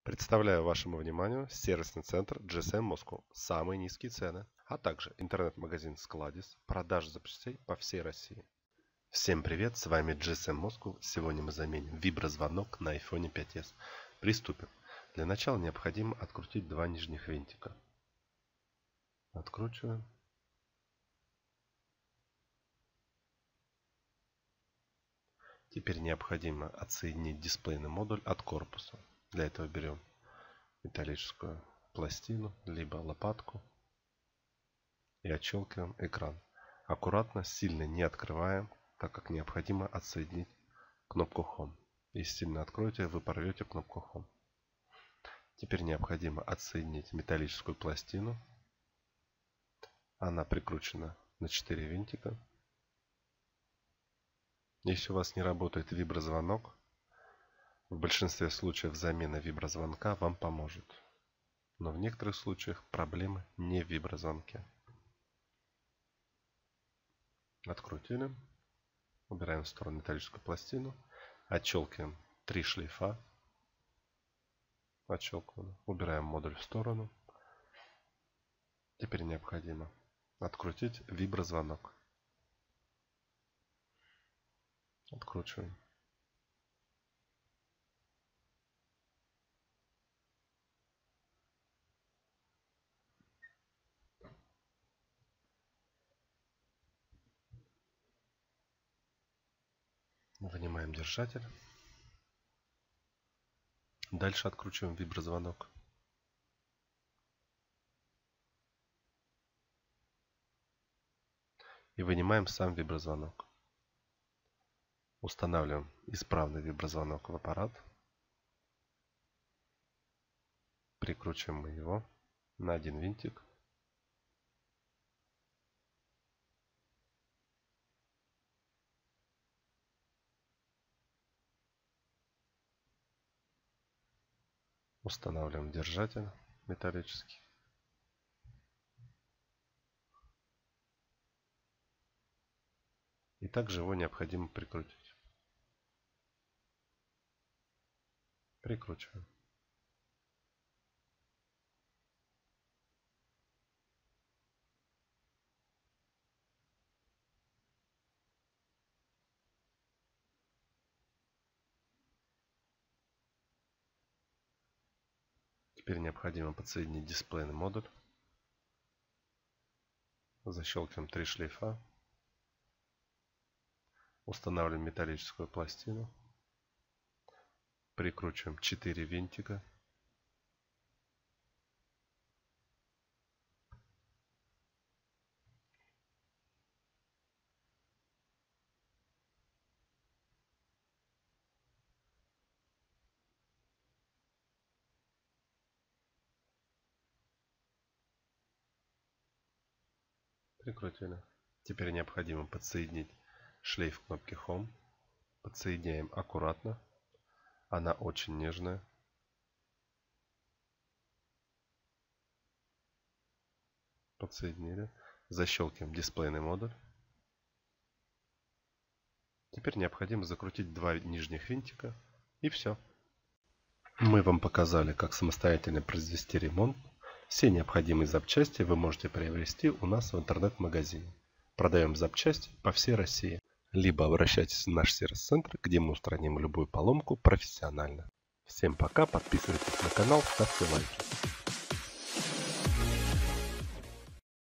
Представляю вашему вниманию сервисный центр GSM Moscow. Самые низкие цены, а также интернет-магазин Skladis, продажа запчастей по всей России. Всем привет, с вами GSM Moscow. Сегодня мы заменим виброзвонок на iPhone 5s. Приступим. Для начала необходимо открутить два нижних винтика. Откручиваем. Теперь необходимо отсоединить дисплейный модуль от корпуса. Для этого берем металлическую пластину, либо лопатку и отщелкиваем экран. Аккуратно, сильно не открываем, так как необходимо отсоединить кнопку Home. Если сильно откроете, вы порвете кнопку Home. Теперь необходимо отсоединить металлическую пластину. Она прикручена на 4 винтика. Если у вас не работает виброзвонок, в большинстве случаев замена виброзвонка вам поможет. Но в некоторых случаях проблемы не в виброзвонке. Открутили. Убираем в сторону металлическую пластину. Отщелкиваем 3 шлейфа. Отщелкиваем. Убираем модуль в сторону. Теперь необходимо открутить виброзвонок. Откручиваем. Вынимаем держатель. Дальше откручиваем виброзвонок. И вынимаем сам виброзвонок. Устанавливаем исправный виброзвонок в аппарат. Прикручиваем мы его на один винтик. Устанавливаем держатель металлический. И также его необходимо прикрутить. Прикручиваем. Теперь необходимо подсоединить дисплейный модуль. Защелкиваем 3 шлейфа. Устанавливаем металлическую пластину. Прикручиваем 4 винтика. Прикрутили. Теперь необходимо подсоединить шлейф кнопки Home. Подсоединяем аккуратно. Она очень нежная. Подсоединили. Защелкиваем дисплейный модуль. Теперь необходимо закрутить два нижних винтика. И все. Мы вам показали, как самостоятельно произвести ремонт. Все необходимые запчасти вы можете приобрести у нас в интернет-магазине. Продаем запчасти по всей России. Либо обращайтесь в наш сервис-центр, где мы устраним любую поломку профессионально. Всем пока, подписывайтесь на канал, ставьте лайки.